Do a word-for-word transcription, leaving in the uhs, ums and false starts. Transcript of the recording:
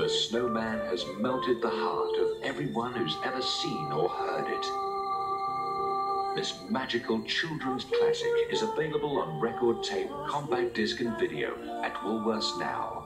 Christmas Snowman has melted the heart of everyone who's ever seen or heard it. This magical children's classic is available on record tape, compact disc and video at Woolworths now.